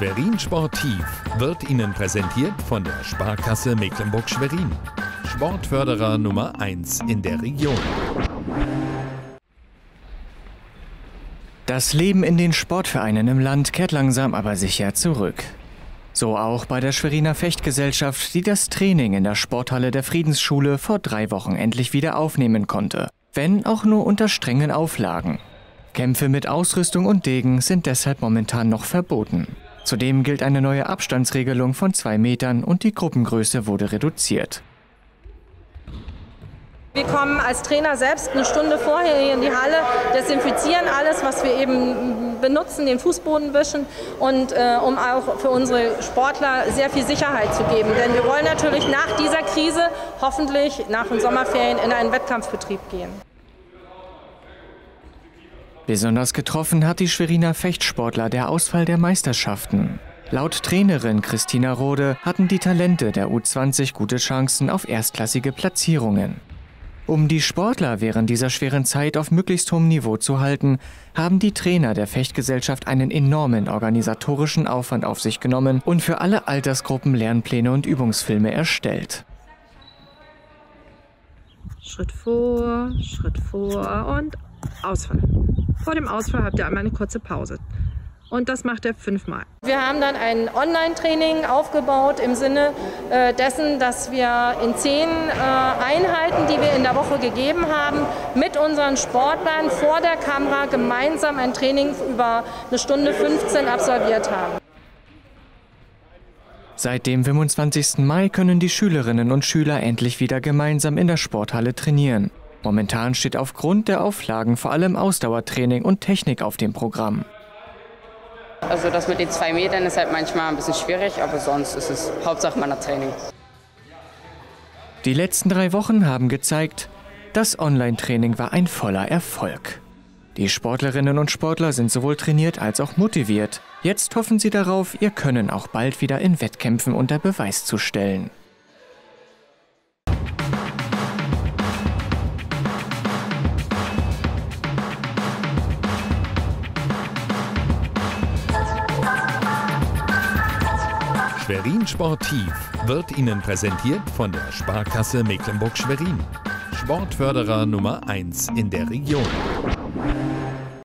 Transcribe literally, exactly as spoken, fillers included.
Schwerin Sportiv wird Ihnen präsentiert von der Sparkasse Mecklenburg-Schwerin. Sportförderer Nummer eins in der Region. Das Leben in den Sportvereinen im Land kehrt langsam aber sicher zurück. So auch bei der Schweriner Fechtgesellschaft, die das Training in der Sporthalle der Friedensschule vor drei Wochen endlich wieder aufnehmen konnte. Wenn auch nur unter strengen Auflagen. Kämpfe mit Ausrüstung und Degen sind deshalb momentan noch verboten. Zudem gilt eine neue Abstandsregelung von zwei Metern und die Gruppengröße wurde reduziert. Wir kommen als Trainer selbst eine Stunde vorher hier in die Halle, desinfizieren alles, was wir eben benutzen, den Fußboden wischen und äh, um auch für unsere Sportler sehr viel Sicherheit zu geben. Denn wir wollen natürlich nach dieser Krise hoffentlich nach den Sommerferien in einen Wettkampfbetrieb gehen. Besonders getroffen hat die Schweriner Fechtsportler der Ausfall der Meisterschaften. Laut Trainerin Christina Rode hatten die Talente der U zwanzig gute Chancen auf erstklassige Platzierungen. Um die Sportler während dieser schweren Zeit auf möglichst hohem Niveau zu halten, haben die Trainer der Fechtgesellschaft einen enormen organisatorischen Aufwand auf sich genommen und für alle Altersgruppen Lernpläne und Übungsfilme erstellt. Schritt vor, Schritt vor und Ausfall. Vor dem Ausfall habt ihr einmal eine kurze Pause. Und das macht er fünfmal. Wir haben dann ein Online-Training aufgebaut im Sinne äh, dessen, dass wir in zehn äh, Einheiten, die wir in der Woche gegeben haben, mit unseren Sportlern vor der Kamera gemeinsam ein Training über eine Stunde fünfzehn absolviert haben. Seit dem fünfundzwanzigsten Mai können die Schülerinnen und Schüler endlich wieder gemeinsam in der Sporthalle trainieren. Momentan steht aufgrund der Auflagen vor allem Ausdauertraining und Technik auf dem Programm. Also das mit den zwei Metern ist halt manchmal ein bisschen schwierig, aber sonst ist es Hauptsache meiner Training. Die letzten drei Wochen haben gezeigt, das Online-Training war ein voller Erfolg. Die Sportlerinnen und Sportler sind sowohl trainiert als auch motiviert. Jetzt hoffen sie darauf, ihr Können auch bald wieder in Wettkämpfen unter Beweis zu stellen. Schwerin Sportiv wird Ihnen präsentiert von der Sparkasse Mecklenburg-Schwerin. Sportförderer Nummer eins in der Region.